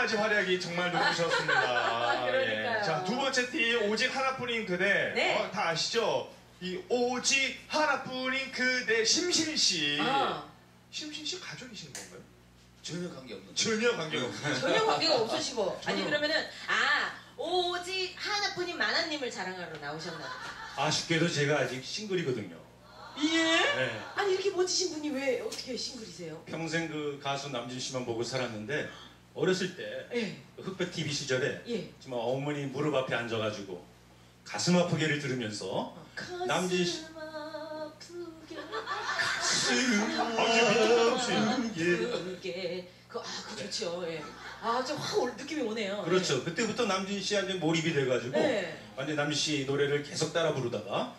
가지 활약이 정말 높으셨습니다. 그러니까요. 예. 자, 두 번째 팀 오직 하나뿐인 그대. 네. 다 아시죠? 이 오직 하나뿐인 그대 심신 씨. 심신 씨 가족이신 건가요? 전혀 관계없는. 전혀 관계없어요. 전혀 관계가 없으시고. 아니 그러면은 오직 하나뿐인 만화님을 자랑하러 나오셨나 보다. 아쉽게도 제가 아직 싱글이거든요. 예? 네. 아니 이렇게 멋지신 분이 왜 어떻게 싱글이세요? 평생 그 가수 남진 씨만 보고 살았는데 어렸을 때 예. 흑백 TV 시절에 예. 정말 어머니 무릎 앞에 앉아가지고 가슴 아프게를 들으면서 남진 씨 아프게 아프게 그 좋죠. 예. 좀 확 느낌이 오네요. 그렇죠. 그때부터 남진 씨한테 몰입이 돼가지고 네. 완전 남진 씨 노래를 계속 따라 부르다가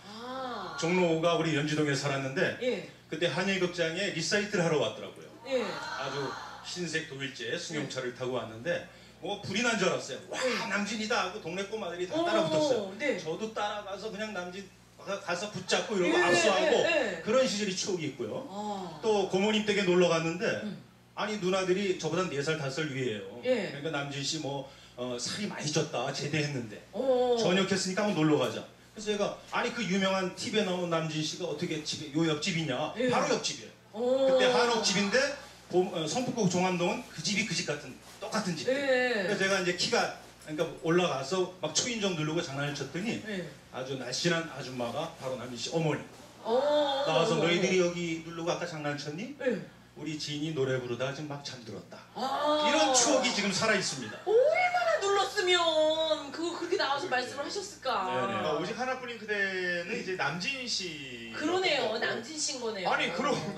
종로가 우리 연지동에 살았는데 예. 그때 한일극장에 리사이트를 하러 왔더라고요. 예. 아주 흰색 도일제 승용차를 타고 왔는데 뭐 불이 난 줄 알았어요. 와 남진이다 하고 동네 꼬마들이 다 따라 붙었어요. 네. 저도 따라가서 그냥 남진 가서 붙잡고 이러고 압수하고 그런 시절이 추억이 있고요. 또 고모님 댁에 놀러 갔는데 아니 누나들이 저보다 4살 5살 위에요. 예. 그러니까 남진 씨 뭐 살이 많이 쪘다 제대했는데 오. 저녁했으니까 한번 놀러 가자. 그래서 제가 아니 그 유명한 TV에 나온 남진 씨가 어떻게 집에 요 옆집이냐? 예. 바로 옆집이에요. 오. 그때 한옥집인데 성북구 종암동은 그 집이 그 집 같은 똑같은 집. 예. 그래서 제가 이제 키가 그러니까 올라가서 막 초인종 누르고 장난을 쳤더니 예. 아주 날씬한 아줌마가 바로 남진 씨 어머니 오. 나와서 너희들이 여기 누르고 아까 장난 쳤니? 예. 우리 지인이 노래 부르다가 지금 막 잠들었다. 아. 이런 추억이 지금 살아 있습니다. 얼마나 눌렀으면 그거 그렇게 나와서 말씀을 하셨을까. 네네. 오직 하나뿐인 그대는 이제 남진 씨. 그러네요. 남진 씨인 거네요. 아니 그럼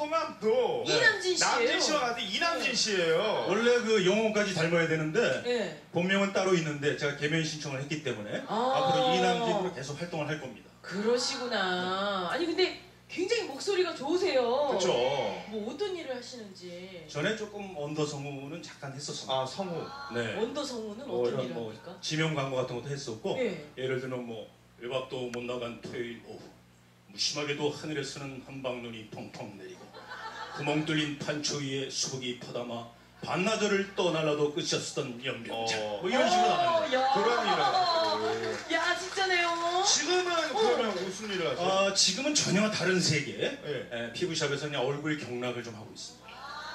성함도 이남진 씨예요. 남진 씨와 같은 이남진 씨예요. 원래 그 영혼까지 닮아야 되는데 예. 본명은 따로 있는데 제가 개명 신청을 했기 때문에 앞으로 이남진으로 계속 활동을 할 겁니다. 그러시구나. 아니 근데 굉장히 목소리가 좋으세요. 그렇죠. 뭐 어떤 일을 하시는지. 전에 조금 언더성우는 잠깐 했었습니다. 성우. 네. 원더 성우는 어떤 이런 일을 뭐 합니까? 지명 광고 같은 것도 했었고 예. 예를 들면 뭐 외박도 못 나간 토요일 오후 무심하게도 하늘에 서는 한방눈이 펑펑 내리고 구멍 뚫린 판초 위에 수북이 퍼담아 반나절을 떠날라도 끝이 없었던 연병자 뭐 이런 식으로 나가는 야. 그런 일을 하고. 야 진짜네요. 지금은 그러면 무슨 일을 하세요? 지금은 전혀 다른 세계 네. 피부샵에서 그냥 얼굴 경락을 좀 하고 있습니다.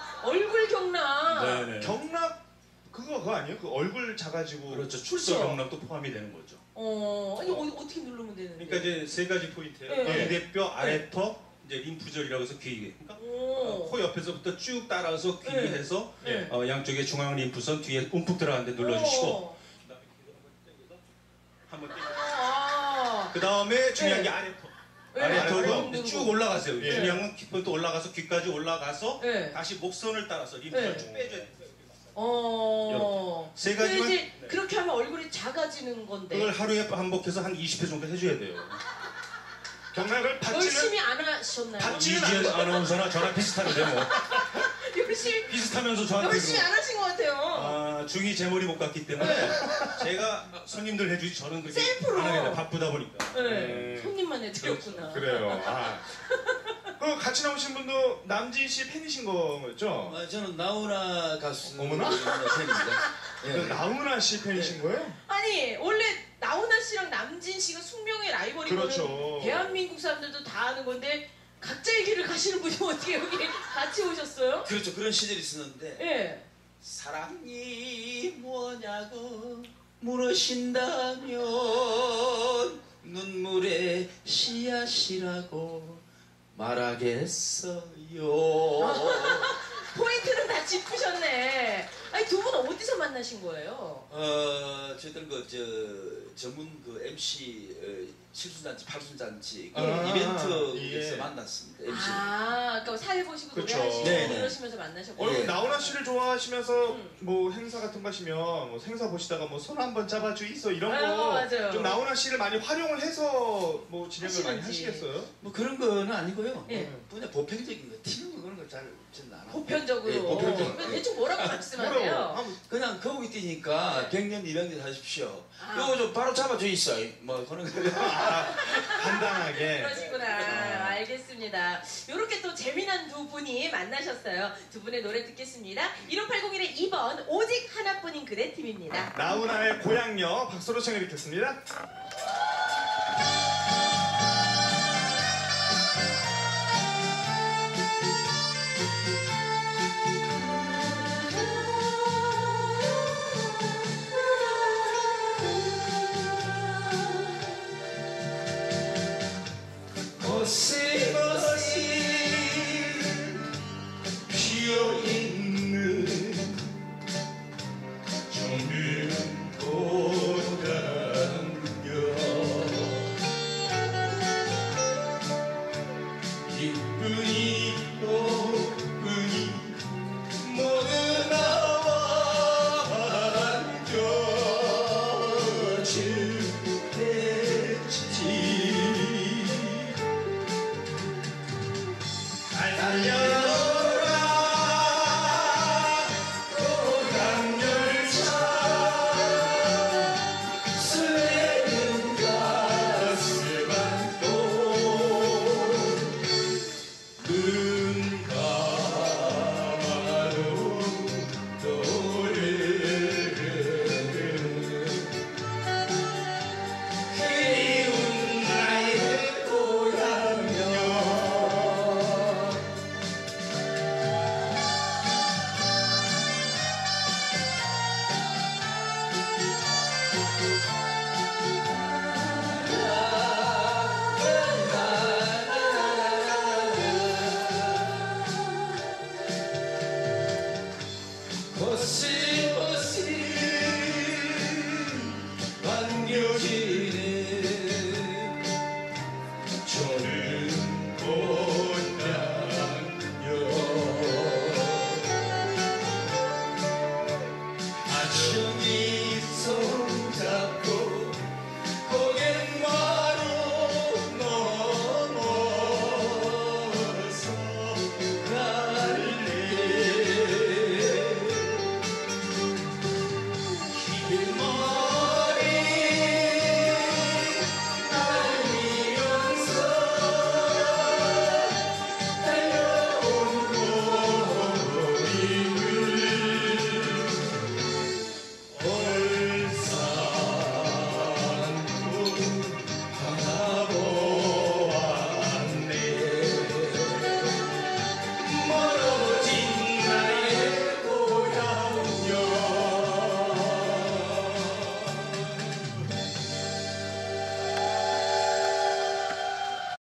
얼굴 경락. 네네. 경락 그거 아니에요? 그 얼굴 작아지고. 그렇죠. 출소 그렇죠. 경락도 포함이 되는 거죠. 아니 어떻게 누르면 되는데? 그러니까 이제 3가지 포인트예요. 네. 비대뼈, 아래턱, 이제 림프절이라고 해서 귀. 그러니까 코 옆에서부터 쭉 따라서 귀 네. 해서 네. 양쪽에 중앙 림프선 뒤에 움푹 들어가는데 눌러주시고 그다음에 귀도 한번 땡겨서 그 다음에 중요한 게 아래턱. 네. 아래턱은 네. 쭉 올라가세요. 예. 중요한 건 귓부터 올라가서 귀까지 올라가서 네. 다시 목선을 따라서 림프를 네. 쭉 빼줘야 돼요. 세 3가지만 근데 이제 그렇게 하면 얼굴이 작아지는 건데. 그걸 하루에 반복해서 한 20회 정도 해줘야 돼요. 경락을 받지는 열심히 안 하셨나요? 이지연 아나운서나 저랑 비슷한데 뭐 열심히 비슷하면서 저한테 열심히 안 하신 것 같아요. 중이 제 머리 못 갔기 때문에 제가 손님들 해주지 저는 그렇게 셀프로. 안 하게 돼 바쁘다 보니까. 네. 손님만 해드렸구나. 그래요. 그 같이 나오신 분도 남진 씨 팬이신 거죠? 저는 나훈아 가수 어머나? 팬입니다. 그 예. 나훈아 씨 팬이신 거예요? 아니 원래 나훈아 씨랑 남진 씨가 숙명의 라이벌이거든. 그렇죠. 대한민국 사람들도 다 아는 건데 각자의 길을 가시는 분이 어떻게 여기 같이 오셨어요? 그렇죠. 그런 시절이 있었는데 예. 사랑이 뭐냐고 물으신다면 눈물의 씨앗이라고 말하겠어요. 포인트는 다 짚으셨네. 아니 두 분 어디서 만나신 거예요? 저희들 전문 MC 칠순잔치, 팔순잔치 그 아, 이벤트에서 예. 만났습니다. MC. 그러니까 사회 보시고 그쵸. 노래하시고 네네. 이러시면서 만나셨고. 그럼 예. 나훈아 씨를 좋아하시면서 뭐 행사 같은 거 하시면 뭐 행사 보시다가 뭐 손 한번 잡아주 있어 이런 거 맞아요. 좀 나훈아 씨를 많이 활용을 해서 뭐 진행을 많이 하시는지. 하시겠어요? 뭐 그런 거는 아니고요. 예. 그냥 보편적인 거, 튀는 거 그런 거 잘 저는 안 하고. 보편적으로. 예, 보편적으로. 그럼 대충 뭐라고 말씀하세요? 뭐라고? 그냥 거북이 뛰니까 100년, 200년 하십시오. 아. 요거 좀 바로 잡아줘 있어. 뭐 그런 거. 간단하게. 그러시구나. 알겠습니다. 그렇습니다. 이렇게 또 재미난 두 분이 만나셨어요. 두 분의 노래 듣겠습니다. 15801의 2번 오직 하나뿐인 그대 팀입니다. 나훈아의 고향역 박수로 청해 듣겠습니다. Você